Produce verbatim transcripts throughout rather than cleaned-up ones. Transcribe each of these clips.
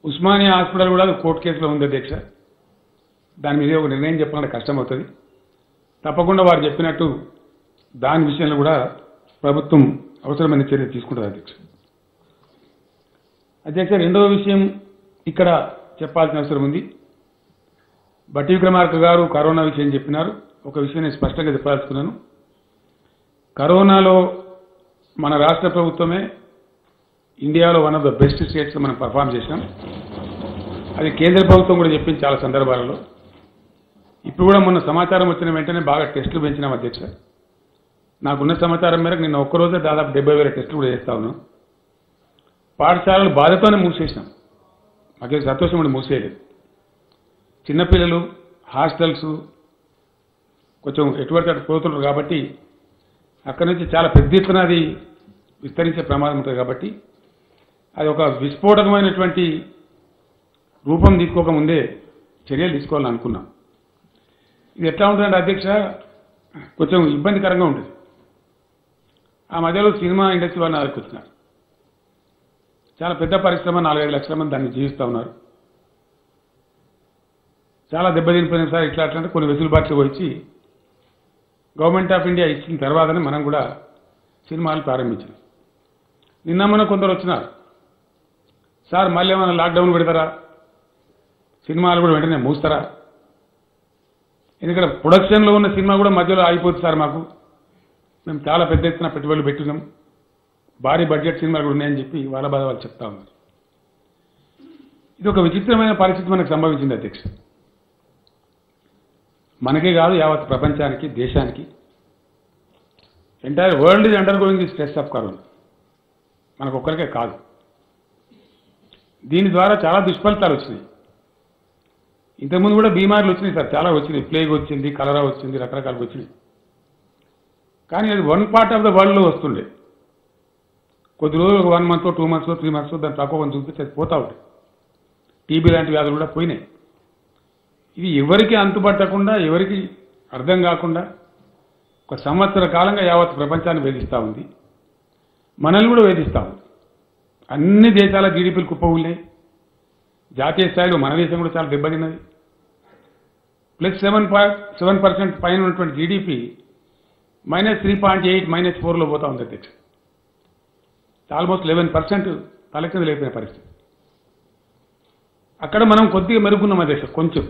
Osmania hospital కూడా court కేసులో ఉంది అధ్యక్ష. దాని మీద ఒక నిర్ణయం చెప్పాలంటే కష్టం అవుతుంది. తప్పకుండా వారు చెప్పినట్టు దాని విషయంలో కూడా ప్రభుత్వం అవసరమైన చర్య తీసుకుంటుంది అధ్యక్ష. అధ్యక్ష, రెండవ విషయం ఇక్కడ చెప్పాల్సిన అవసరం ఉంది. బట్టి విక్రమార్క గారు కరోనా విషయం చెప్పినారు. ఒక విషయం నేను స్పష్టంగా చెప్పాల్సుకున్నాను. కరోనాలో మన రాష్ట్ర ప్రభుత్వమే ఇండియాలో వన్ ఆఫ్ ద బెస్ట్ స్టేట్స్లో మనం పర్ఫామ్ చేసినాం. అది కేంద్ర ప్రభుత్వం కూడా చెప్పింది చాలా సందర్భాలలో. ఇప్పుడు కూడా మొన్న సమాచారం వచ్చిన వెంటనే బాగా టెస్టులు పెంచినాం అధ్యక్ష. నాకున్న సమాచారం మేరకు నిన్న ఒక్కరోజే దాదాపు డెబ్బై వేల టెస్టులు కూడా చేస్తా ఉన్నాం. పాఠశాలలు బాధతోనే మూసేసినాం. మాకే సంతోషం కూడా మూసేయలేదు. చిన్నపిల్లలు హాస్టల్స్ కొంచెం ఎటువంటి అటు పోతున్నారు కాబట్టి అక్కడి నుంచి చాలా పెద్ద ఎత్తున అది విస్తరించే ప్రమాదం ఉంటుంది. కాబట్టి అది ఒక విస్ఫోటకమైనటువంటి రూపం తీసుకోకముందే చర్యలు తీసుకోవాలని అనుకున్నాం. ఇది ఎట్లా ఉంటుందంటే అధ్యక్ష, కొంచెం ఇబ్బందికరంగా ఉంటుంది. ఆ మధ్యలో సినిమా ఇండస్ట్రీ వాళ్ళు నాలుగు వచ్చినారు. చాలా పెద్ద పరిశ్రమ, నాలుగైదు లక్షల మంది దాన్ని జీవిస్తూ ఉన్నారు. చాలా దెబ్బతినిపోయిన సార్ ఇట్లా అట్లా అంటే కొన్ని వెసులుబాట్లు వచ్చి గవర్నమెంట్ ఆఫ్ ఇండియా ఇచ్చిన తర్వాతనే మనం కూడా సినిమాలు ప్రారంభించాం. నిన్న మొన్న కొందరు వచ్చినారు, సార్ మళ్ళీ ఏమైనా లాక్డౌన్ పెడతారా, సినిమాలు కూడా వెంటనే మూస్తారా, ఎందుకంటే ప్రొడక్షన్లో ఉన్న సినిమా కూడా మధ్యలో ఆగిపోతుంది సార్, మాకు మేము చాలా పెద్ద ఎత్తున పెట్టుబడులు పెట్టినాం, భారీ బడ్జెట్ సినిమాలు కూడా ఉన్నాయని చెప్పి వాళ్ళ బాధ వాళ్ళు చెప్తా ఉన్నారు. ఇది ఒక విచిత్రమైన పరిస్థితి మనకు సంభవించింది అధ్యక్ష. మనకే కాదు, యావత్ ప్రపంచానికి, దేశానికి, entire world is undergoing the stress of corona. మనకు ఒక్కరికే కాదు. దీని ద్వారా చాలా దుష్ఫలితాలు వచ్చినాయి. ఇంతకుముందు కూడా బీమార్లు వచ్చినాయి సార్, చాలా వచ్చినాయి. ప్లేగ్ వచ్చింది, కలరా వచ్చింది, రకరకాలు వచ్చినాయి. కానీ అది వన్ పార్ట్ ఆఫ్ ద వరల్డ్లో వస్తుండే. కొద్ది రోజులు ఒక one month two months three months దాన్ని తక్కువ కొంచెం చూపిస్తే అది పోతా ఉంటాయి. టీబీ లాంటి వ్యాధులు కూడా పోయినాయి. ఇది ఎవరికి అంతుపట్టకుండా, ఎవరికి అర్థం కాకుండా ఒక సంవత్సర కాలంగా యావత్ ప్రపంచాన్ని వేధిస్తూ ఉంది. మనల్ని కూడా వేధిస్తూ ఉంది. అన్ని దేశాల జీడీపీలు కుప్పకూలినాయి. జాతీయ స్థాయిలో మన దేశం కూడా చాలా దెబ్బతిన్నది. Plus seven point seven percent పైన ఉన్నటువంటి GDP minus three point eight minus ఫోర్లో పోతా ఉంది అధ్యక్ష. ఆల్మోస్ట్ లెవెన్ పర్సెంట్ తలకింద లేపిన పరిస్థితి. అక్కడ మనం కొద్దిగా మెరుగున్నాం అధ్యక్ష, కొంచెం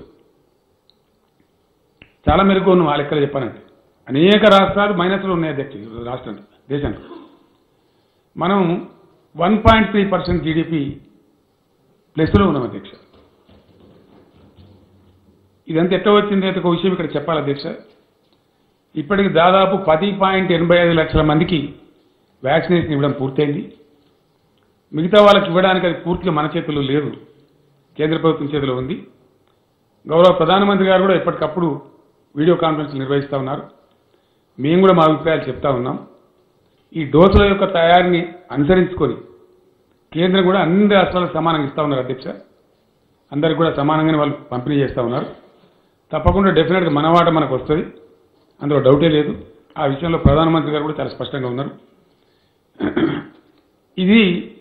చాలా మెరుగు ఉన్నాం. ఆ లెక్కలు చెప్పానంటే అనేక రాష్ట్రాలు మైనస్లో ఉన్నాయి అధ్యక్ష. రాష్ట్రం దేశంలో మనం one point three percent GDP ప్లస్లో ఉన్నాం అధ్యక్ష. ఇదంతా ఎట్లా వచ్చింది అయితే ఒక విషయం ఇక్కడ చెప్పాలి అధ్యక్ష. ఇప్పటికి దాదాపు పది పాయింట్ ఎనభై ఐదు లక్షల మందికి వ్యాక్సినేషన్ ఇవ్వడం పూర్తయింది. మిగతా వాళ్ళకి ఇవ్వడానికి అది పూర్తిగా మన చేతుల్లో లేదు, కేంద్ర ప్రభుత్వం చేతిలో ఉంది. గౌరవ ప్రధానమంత్రి గారు కూడా ఎప్పటికప్పుడు వీడియో కాన్ఫరెన్స్ నిర్వహిస్తూ ఉన్నారు. మేము కూడా మా అభిప్రాయాలు చెప్తా ఉన్నాం. ఈ డోసుల యొక్క తయారీని అనుసరించుకొని కేంద్రం కూడా అన్ని రాష్ట్రాలకు సమానంగా ఇస్తూ ఉన్నారు అధ్యక్ష. అందరికి కూడా సమానంగానే వాళ్ళు పంపిణీ చేస్తూ ఉన్నారు. తప్పకుండా డెఫినెట్గా మన వాట మనకు వస్తుంది, అందులో డౌటే లేదు. ఆ విషయంలో ప్రధానమంత్రి గారు కూడా చాలా స్పష్టంగా ఉన్నారు. ఇది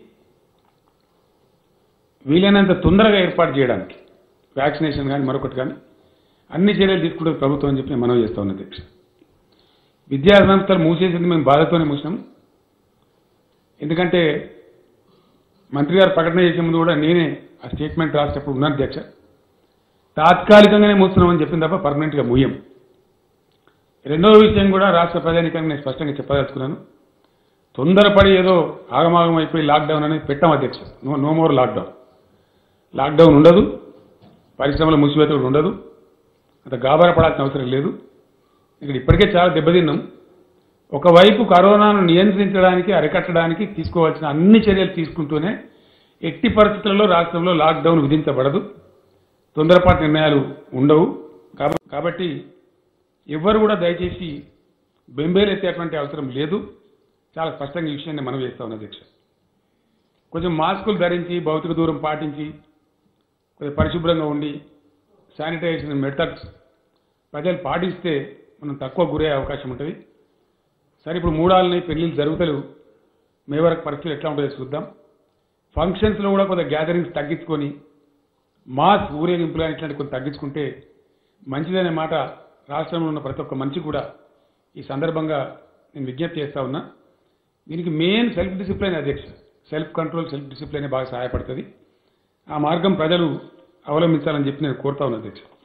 వీలైనంత తొందరగా ఏర్పాటు చేయడానికి వ్యాక్సినేషన్ కానీ మరొకటి కానీ అన్ని చర్యలు తీసుకుంటే ప్రభుత్వం అని చెప్పి మనం చేస్తా ఉన్నాం అధ్యక్ష. విద్యా సంస్థలు మూసేసింది మేము బాధతోనే మూసినాం. ఎందుకంటే మంత్రి గారు ప్రకటన చేసే ముందు కూడా నేనే ఆ స్టేట్మెంట్ రాసేటప్పుడు ఉన్నాను అధ్యక్ష. తాత్కాలికంగానే మూస్తున్నామని చెప్పింది తప్ప పర్మనెంట్గా మూయం. రెండవ విషయం కూడా రాష్ట్ర ప్రజానికానికి నేను స్పష్టంగా చెప్పదలుచుకున్నాను. తొందరపడి ఏదో ఆగమాగం అయిపోయి లాక్డౌన్ అనేది పెట్టాం అధ్యక్ష. No no more lockdown. Lockdown ఉండదు, పరిశ్రమల మూసివేత కూడా ఉండదు. అంత గాబరా పడాల్సిన అవసరం లేదు. ఇక్కడ ఇప్పటికే చాలా దెబ్బతిన్నాం. ఒకవైపు కరోనాను నియంత్రించడానికి, అరికట్టడానికి తీసుకోవాల్సిన అన్ని చర్యలు తీసుకుంటూనే ఎట్టి పరిస్థితులలో రాష్ట్రంలో లాక్డౌన్ విధించబడదు, తొందరపాటు నిర్ణయాలు ఉండవు. కాబట్టి ఎవ్వరు కూడా దయచేసి బెంబేలెత్తేటువంటి అవసరం లేదు. చాలా స్పష్టంగా ఈ విషయాన్ని మనం చేస్తా ఉన్నాం అధ్యక్ష. కొంచెం మాస్కులు ధరించి, భౌతిక దూరం పాటించి, కొంచెం పరిశుభ్రంగా ఉండి, శానిటైజేషన్ మెథడ్స్ ప్రజలు పాటిస్తే మనం తక్కువ గురయ్యే అవకాశం ఉంటుంది. సరే, ఇప్పుడు మూడాలని పెళ్లిళ్ళు జరుగుతలేవు. మే వరకు పరిస్థితులు ఎట్లా ఉంటుందో చూద్దాం. ఫంక్షన్స్లో కూడా కొంత గ్యాదరింగ్స్ తగ్గించుకొని మాస్ ఊరేగింపులు ఇట్లాంటి కొంత తగ్గించుకుంటే మంచిదనే మాట రాష్ట్రంలో ఉన్న ప్రతి ఒక్క మనిషి కూడా ఈ సందర్భంగా నేను విజ్ఞప్తి చేస్తా ఉన్నా. దీనికి మెయిన్ సెల్ఫ్ డిసిప్లిన్ అధ్యక్ష, సెల్ఫ్ కంట్రోల్ సెల్ఫ్ డిసిప్లిన్ బాగా సహాయపడుతుంది. ఆ మార్గం ప్రజలు అవలంబించాలని చెప్పి నేను కోరుతా ఉన్నా అధ్యక్ష.